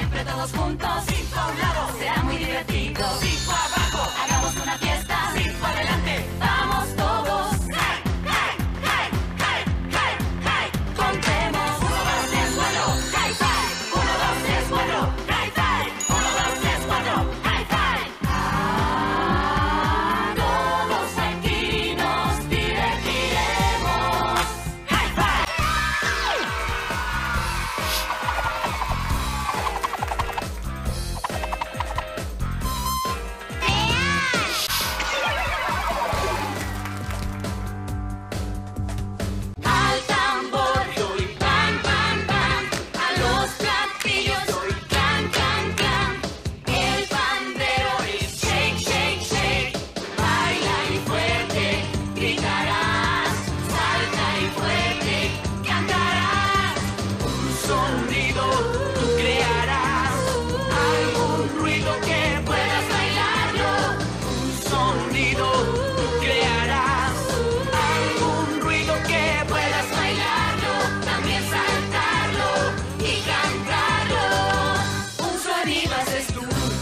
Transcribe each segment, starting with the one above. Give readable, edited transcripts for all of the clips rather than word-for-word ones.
siempre todos juntos. 5 a un lado, será muy divertido. 5 abajo, hagamos una fiesta. 5 adelante, vamos todos. ¡Hey, hey, hey, hey, hey, hey! Contemos. 1, 2, 3, 4, high five. 1, 2, 3, 4, high five. 1, 2, 3, 4, high five. Todos aquí nos divertiremos. High five. Al tambor, pam, pam, pam. A los platillos, clan, clan, clan. El pandero, shake, shake, shake. Baila y fuerte, gritarás. Salta y fuerte, cantarás. Un sonido tú crearás. Algún ruido que puedas bailarlo. Un sonido tú crearás. Algún ruido que puedas bailarlo. También saltarlo y cantarlo. Un sonido haces tú.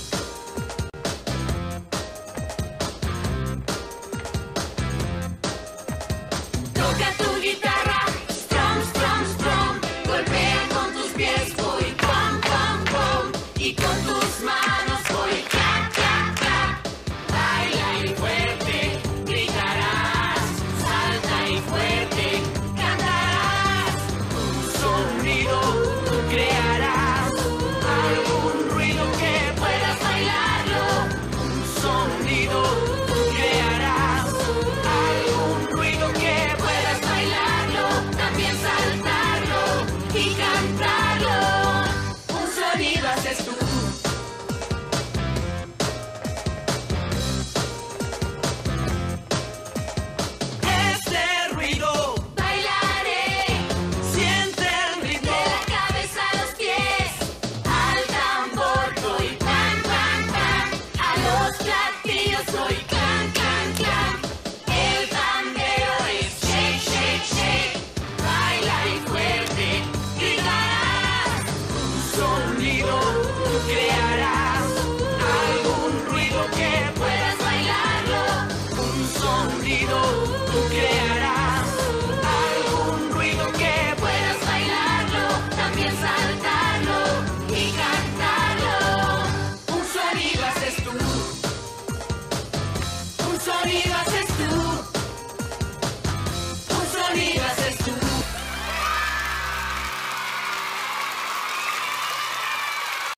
Toca tu guitarra, strum, strum, strum. Golpea con tus pies, voy pam, pam, pam. Y con tus manos voy clap, clap, clap. Baila y fuerte, gritarás. Salta y fuerte, cantarás. Un sonido tú crearás. Algún ruido que puedas bailarlo. Un sonido tú crearás. Algún ruido que puedas bailarlo. También saltarlo y cantarlo. Un sonido haces tú.